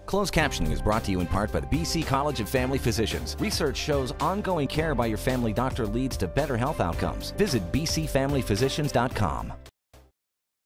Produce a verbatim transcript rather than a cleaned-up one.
Closed captioning is brought to you in part by the B C College of Family Physicians. Research shows ongoing care by your family doctor leads to better health outcomes. Visit b c family physicians dot com.